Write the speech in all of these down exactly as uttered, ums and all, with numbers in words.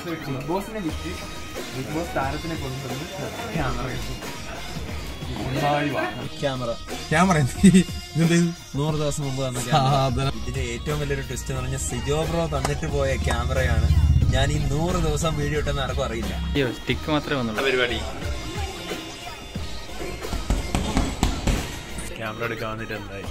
Big ബോസിനെ വിറ്റ് big boss താരത്തിനെ കൊണ്ടുവന്ന് ക്യാമറ ക്യാമറ ക്യാമറ നൂറ് ദിവസം മുമ്പ് തന്ന ഇതിന്റെ ഏറ്റവും വലിയൊരു ട്വിസ്റ്റ് എന്ന് പറഞ്ഞാൽ സിജോ ബ്രോ തന്നിട്ട് പോയ ക്യാമറയാണ്. ഞാൻ ഈ നൂറ് ദിവസം വീഡിയോ ഇട്ടെന്ന് ആർക്കും അറിയില്ല. സ്റ്റിക്ക് മാത്രമേ വന്നുള്ളൂ. പരിപാടി ക്യാമറ എടുക്കാൻ വന്നിട്ട് എന്തായി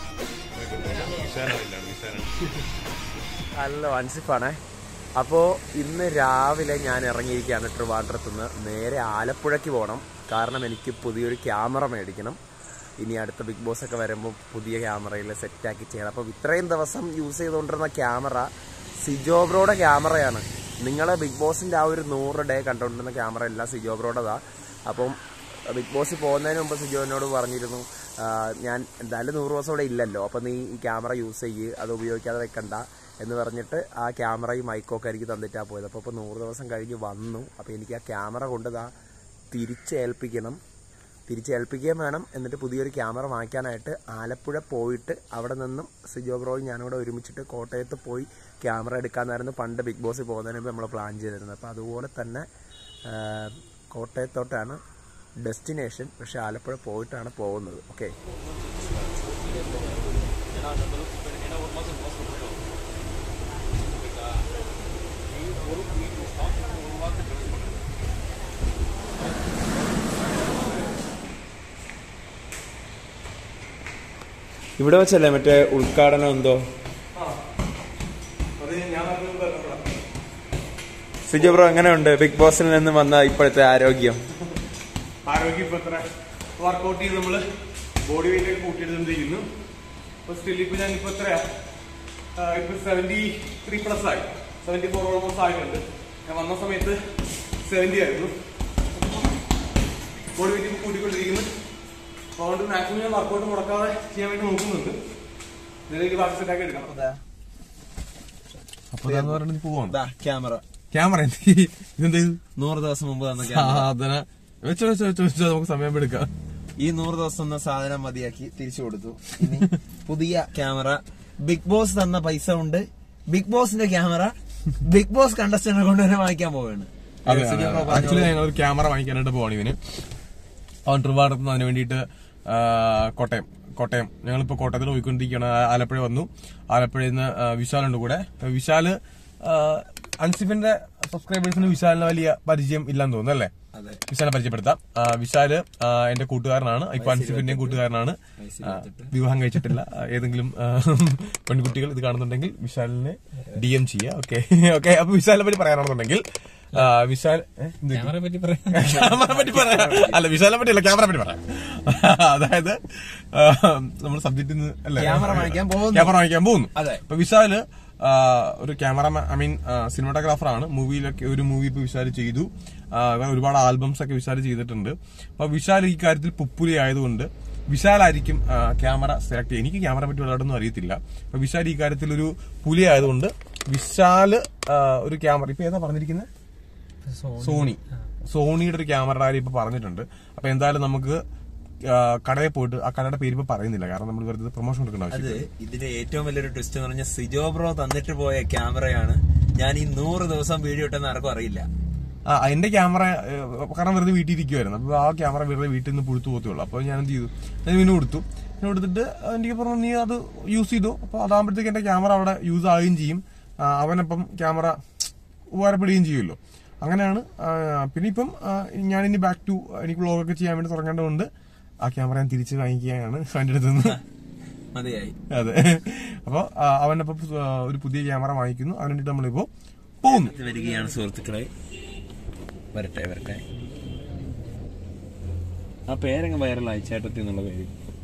നല്ല വൻസിഫാണേ. അപ്പോൾ ഇന്ന് രാവിലെ ഞാൻ ഇറങ്ങിയിരിക്കുകയാണ് ട്രിവാൻഡ്രത്തുനിന്ന്. നേരെ ആലപ്പുഴയ്ക്ക് പോകണം. കാരണം എനിക്ക് പുതിയൊരു ക്യാമറ മേടിക്കണം. ഇനി അടുത്ത ബിഗ് ബോസ് ഒക്കെ വരുമ്പോൾ പുതിയ ക്യാമറയിൽ സെറ്റാക്കി ചെയ്യണം. അപ്പോൾ ഇത്രയും ദിവസം യൂസ് ചെയ്തുകൊണ്ടിരുന്ന ക്യാമറ സിജോ ബ്രോയുടെ ക്യാമറയാണ്. നിങ്ങൾ ബിഗ് ബോസിൻ്റെ ആ ഒരു നൂറ് ഡേ കണ്ടുകൊണ്ടിരുന്ന ക്യാമറ എല്ലാം സിജോ ബ്രോയുടേതാണ്. അപ്പം ബിഗ് ബോസിൽ പോകുന്നതിന് മുമ്പ് സിജോ എന്നോട് പറഞ്ഞിരുന്നു, ഞാൻ എന്തായാലും നൂറ് ദിവസം ഇവിടെ ഇല്ലല്ലോ, അപ്പോൾ നീ ഈ ക്യാമറ യൂസ് ചെയ്യ്, അത് ഉപയോഗിക്കാതെ വെക്കണ്ട എന്ന് പറഞ്ഞിട്ട് ആ ക്യാമറയും മൈക്കൊക്കെ എനിക്ക് തന്നിട്ടാണ് പോയത്. അപ്പോൾ ഇപ്പോൾ നൂറ് ദിവസം കഴിഞ്ഞ് വന്നു. അപ്പോൾ എനിക്ക് ആ ക്യാമറ കൊണ്ട് ദാ തിരിച്ചേൽപ്പിക്കണം. തിരിച്ചേൽപ്പിക്കുകയും വേണം. എന്നിട്ട് പുതിയൊരു ക്യാമറ വാങ്ങിക്കാനായിട്ട് ആലപ്പുഴ പോയിട്ട് അവിടെ നിന്നും സിജോ ബ്രോയും ഞാനിവിടെ ഒരുമിച്ചിട്ട് കോട്ടയത്ത് പോയി ക്യാമറ എടുക്കാമെന്നായിരുന്നു പണ്ട് ബിഗ് ബോസിൽ പോകുന്നതിന് മുമ്പ് നമ്മൾ പ്ലാൻ ചെയ്തിരുന്നത്. അപ്പോൾ അതുപോലെ തന്നെ കോട്ടയത്തോട്ടാണ് ഡെസ്റ്റിനേഷൻ, പക്ഷേ ആലപ്പുഴ പോയിട്ടാണ് പോകുന്നത്. ഓക്കെ, ഇവിടെ വെച്ചല്ലേ മറ്റേ ഉദ്ഘാടനം എന്തോ? സിജോ ബ്രോ എങ്ങനെയുണ്ട് ബിഗ് ബോസിൽ നിന്ന് വന്ന ഇപ്പോഴത്തെ ആരോഗ്യം? ആരോഗ്യം ഇപ്പൊ എത്ര വർക്കൗട്ട് ചെയ്ത് നമ്മള് ബോഡി വെയിറ്റ് ഒക്കെ കൂട്ടിയെടുത്തിരിക്കുന്നു. ഇപ്പൊ സ്റ്റിൽ ഇപ്പൊ ഞാൻ ഇപ്പൊ എത്രയാ ഇപ്പൊ സെവന്റി ത്രീ പ്ലസ് ആയി, സെവന്റി ഫോർ ഓൾമോസ്റ്റ് ആയിട്ടുണ്ട്. ഞാൻ വന്ന സമയത്ത് സെവന്റി ആയിരുന്നു. Body weight കൂട്ടിക്കൊണ്ടിരിക്കുന്നു. അതുകൊണ്ട് മാക്സിമം ഞാൻ വർക്കൗട്ട് മുടക്കാതെ ചെയ്യാൻ വേണ്ടി നോക്കുന്നുണ്ട്. ഇതിലേക്ക് ബാക്കി സെറ്റാക്കി എടുക്കണം. അപ്പൊ ക്യാമറ ക്യാമറ ഇതെന്ത് നൂറ് ദിവസം മുമ്പ് തന്ന സാധന വെച്ചോ വെച്ചോ വെച്ചോ വെച്ചോ നമുക്ക് സമയം എടുക്കാം. ഈ നൂറ് ദിവസം തന്ന സാധനം മതിയാക്കി തിരിച്ചു കൊടുത്തു. ഇനി പുതിയ ക്യാമറ ബിഗ് ബോസ് തന്ന പൈസ ഉണ്ട്. ബിഗ് ബോസിന്റെ ക്യാമറ ബിഗ് ബോസ് കണ്ടസ്റ്റന്റിനെ കൊണ്ടുവരെ വാങ്ങിക്കാൻ പോവുകയാണ്. ആക്ച്വലി ഞങ്ങൾ ഒരു ക്യാമറ വാങ്ങിക്കാനായിട്ട് പോവാണ് ഇവന്. അവൻ ട്രിവാൻഡ്രത്ത് അതിന് വേണ്ടിയിട്ട് കോട്ടയം കോട്ടയം ഞങ്ങളിപ്പോ കോട്ടയത്തിൽ പോയിക്കൊണ്ടിരിക്കുകയാണ്. ആലപ്പുഴ വന്നു. ആലപ്പുഴയിൽ നിന്ന് വിശാലുണ്ട് കൂടെ. വിശാല് അൻസിഫിന്റെ സബ്സ്ക്രൈബേഴ്സിന് വിശാലിന് വലിയ പരിചയം ഇല്ലെന്ന് തോന്നുന്നു അല്ലേ? വിശാലിനെ പരിചയപ്പെടുത്താം. വിശാല് എന്റെ കൂട്ടുകാരനാണ്. ഇപ്പൊ അൻസിഫിന്റെയും കൂട്ടുകാരനാണ്. വിവാഹം കഴിച്ചിട്ടില്ല. ഏതെങ്കിലും പെൺകുട്ടികൾ ഇത് കാണുന്നുണ്ടെങ്കിൽ വിശാലിനെ ഡി എം ചെയ്യുക. ഓക്കെ ഓക്കെ അപ്പൊ വിശാലിനെ പറ്റി പറയാനാണെന്നുണ്ടെങ്കിൽ വിശാൽ ക്യാമറ പറ്റി പറയാം. അല്ല വിശാലിനെ പറ്റിയല്ല, ക്യാമറ പറ്റി പറയാം. അതായത് നമ്മൾ സബ്ജക്റ്റിൽ നിന്ന് അല്ലെ ക്യാമറ വാങ്ങിക്കാൻ പോകുന്നു. അപ്പൊ വിശാല് ഒരു ക്യാമറമാൻ, ഐ മീൻ സിനിമാറ്റോഗ്രാഫർ ആണ്. മൂവിയിലൊക്കെ ഒരു മൂവി ഇപ്പൊ വിശാല് ചെയ്തു. ഒരുപാട് ആൽബംസ് ഒക്കെ വിശാല് ചെയ്തിട്ടുണ്ട്. അപ്പൊ വിശാൽ ഈ കാര്യത്തിൽ പുപ്പുലി ആയതുകൊണ്ട് വിശാലായിരിക്കും ക്യാമറ സെലക്ട് ചെയ്യുക. എനിക്ക് ക്യാമറ പറ്റി വളരെയൊന്നും അറിയത്തില്ല. അപ്പൊ വിശാൽ ഈ കാര്യത്തിൽ ഒരു പുലി ആയതുകൊണ്ട് വിശാല് ഒരു ക്യാമറ ഇപ്പൊ ഏതാ പറഞ്ഞിരിക്കുന്നത്? സോണി സോണിയുടെ ഒരു ക്യാമറ കാര്യം ഇപ്പൊ പറഞ്ഞിട്ടുണ്ട്. അപ്പൊ എന്തായാലും നമുക്ക് കടയിൽ പോയിട്ട് ആ കടയുടെ പേര് ഇപ്പൊ പറയുന്നില്ല, കാരണം നമ്മൾ വെറുതെ പ്രൊമോഷൻ കൊടുക്കേണ്ട ആവശ്യം. ഇതിന്റെ ഏറ്റവും വലിയൊരു ട്വിസ്റ്റ് എന്ന് പറഞ്ഞാൽ സിജോ ബ്രോ തന്നിട്ട് പോയ ക്യാമറയാണ്. ഞാൻ ഈ നൂറ് ദിവസം വീഡിയോ ഇട്ടെന്ന് ആർക്കും അറിയില്ല. ആ എന്റെ ക്യാമറ കാരണം വെറുതെ വീട്ടിൽ ഇരിക്കുവായിരുന്നു. അപ്പൊ ആ ക്യാമറ വെറുതെ വീട്ടിൽ നിന്ന് പുഴുത്തു പോകത്തുള്ളൂ. അപ്പൊ ഞാൻ എന്ത് ചെയ്തു, ഞാൻ ഇവന് കൊടുത്തു. ഞാൻ കൊടുത്തിട്ട് എനിക്ക് പറഞ്ഞു നീ അത് യൂസ് ചെയ്തു. അപ്പൊ അതാകുമ്പോഴത്തേക്ക് എന്റെ ക്യാമറ അവിടെ യൂസ് ആവുകയും ചെയ്യും, അവനപ്പം ക്യാമറ ഉപകാരപ്പെടുകയും ചെയ്യുമല്ലോ. അങ്ങനെയാണ്. പിന്നെ ഇപ്പം ഞാനിനി ബാക്ക് ടു എനിക്ക് വ്ളോഗൊക്കെ ചെയ്യാൻ വേണ്ടി തുടങ്ങേണ്ടതുകൊണ്ട് ആ ക്യാമറ ഞാൻ തിരിച്ച് വാങ്ങിക്കുകയാണ് അവന്റെ അടുത്ത് നിന്ന്. അതെ. അപ്പൊ അവനപ്പം ഒരു പുതിയ ക്യാമറ വാങ്ങിക്കുന്നു. അതിന് വേണ്ടിട്ട് നമ്മളിപ്പോ പോകുന്നു വരികയാണ് സുഹൃത്തുക്കളെ. വരട്ടെ വരട്ടെ. ആ പേരങ്ങ് വൈറലായി, ചേട്ടത്തി എന്നുള്ള പേര്.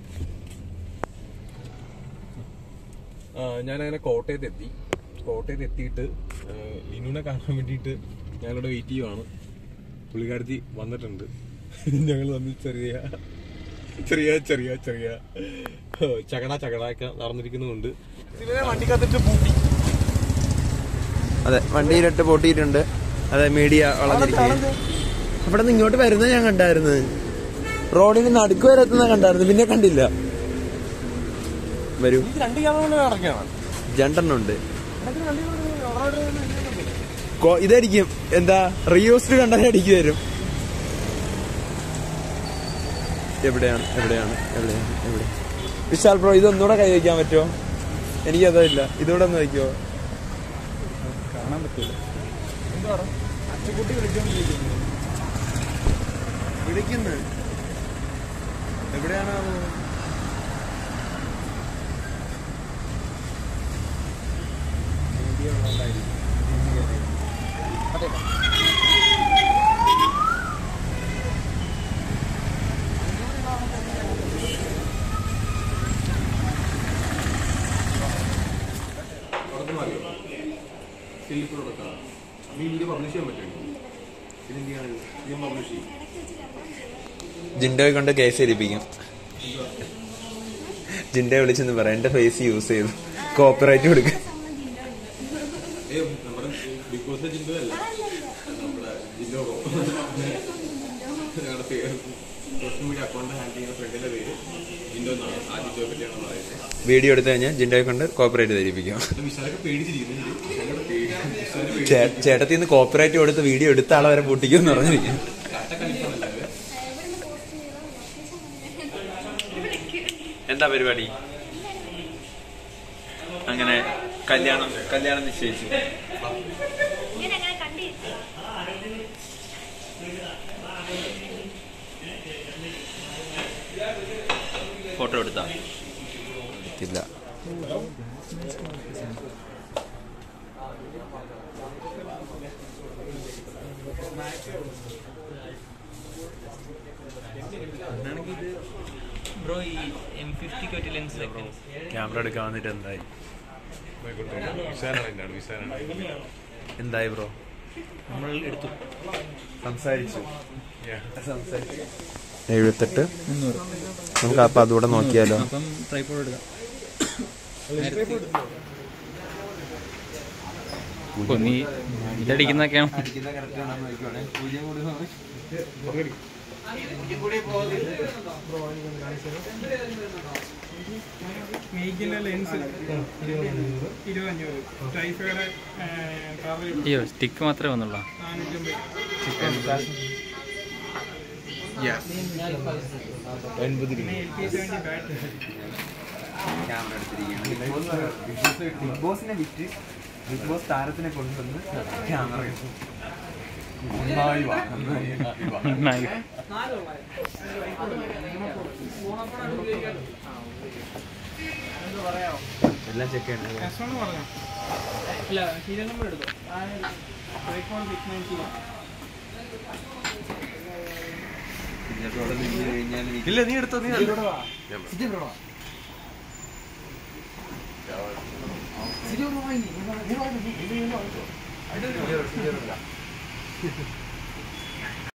ഞാനങ്ങനെ കോട്ടയത്ത് എത്തി. കോട്ടയത്ത് എത്തിയിട്ട് ലിനുവിനെ കാണാൻ വേണ്ടിയിട്ട് ഞാനിവിടെ വെയിറ്റ് ചെയ്യുവാണ്. പുള്ളിക്കാരത്തി വന്നിട്ടുണ്ട്. ഞങ്ങൾ തമ്മിൽ ചെറിയ ചെറിയ ചെറിയ ചെറിയ ചകട ചകടയൊക്കെ നടന്നിരിക്കുന്നുണ്ട്. വണ്ടിക്കകത്തിട്ട് പൂട്ടി. അതെ, വണ്ടിയിലിട്ട് പൂട്ടിയിട്ടുണ്ട്. അതെ, മീഡിയ വളഞ്ഞിരിക്കുന്നത്. അവിടെ നിന്ന് ഇങ്ങോട്ട് വരുന്നത് ഞാൻ കണ്ടായിരുന്നു. റോഡിന് നടുക്ക് വരെ എത്തുന്ന കണ്ടായിരുന്നു, പിന്നെ കണ്ടില്ല. വരൂ. രണ്ട് ക്യാമറ നടക്കുകയാണ്. രണ്ടെണ്ണം ഉണ്ട്. ഇതായിരിക്കും എന്താ റീയൂസ്ഡ് കണ്ടന്റ് അടിക്ക് തരും. എവിടെയാണ് എവിടെയാണ് എവിടെയാണ് എവിടെ വിശാൽ ബ്രോ ഇതൊന്നുകൂടെ കൈ വയ്ക്കാൻ പറ്റുമോ? എനിക്കതല്ല, ഇതുകൂടെ ഒന്ന് വയ്ക്കുമോ? കാണാൻ പറ്റൂല. അച്ചുകുട്ടി വിളിച്ചോണ്ടിരിക്കുന്നു. വിളിക്കുന്നു എവിടെയാണോ? ജിൻഡോയെ കൊണ്ട് കേസ് ഏൽപ്പിക്കും. ജിൻഡോയെ വിളിച്ചെന്ന് പറയാം എന്റെ ഫേസ് യൂസ് ചെയ്തു കോപ്പിറൈറ്റ് കൊടുക്കും. വീഡിയോ എടുത്തു കഴിഞ്ഞാൽ ജിൻഡോയെ കൊണ്ട് കോപ്പിറൈറ്റ് ധരിപ്പിക്കും. ചേട്ടത്തിന്ന് കോപ്പിറൈറ്റ് കൊടുത്ത് വീഡിയോ എടുത്ത ആളെ വരെ പൂട്ടിക്കും എന്ന് പറഞ്ഞിരിക്കും. എന്താ പരിപാടി? അങ്ങനെ കല്യാണം കല്യാണം നിശ്ചയിച്ചു. ഫോട്ടോ എടുത്താ ഇല്ല. ക്യാമറ എടുക്കാൻ വന്നിട്ട് എന്തായി? എന്തായി ബ്രോ? നമ്മൾ എടുത്തു സംസാരിച്ചു സംസാരിച്ചു എഴുപത്തെട്ട് നമുക്ക് അപ്പൊ അതുകൂടെ നോക്കിയാലോ? ഇതടിക്കുന്നൊക്കെയാണ്. അയ്യോ സ്റ്റിക്ക് മാത്രമേ വന്നുള്ളൂ. ബിഗ് ബോസിനെ വിറ്റ് ബിഗ് ബോസ് താരത്തിനെ കൊണ്ടുവന്ന് ക്യാമറ എല്ലാം ചെക്ക് ചെയ്യണം. ഇല്ല നീ എടുത്തോ, നീ സിജോ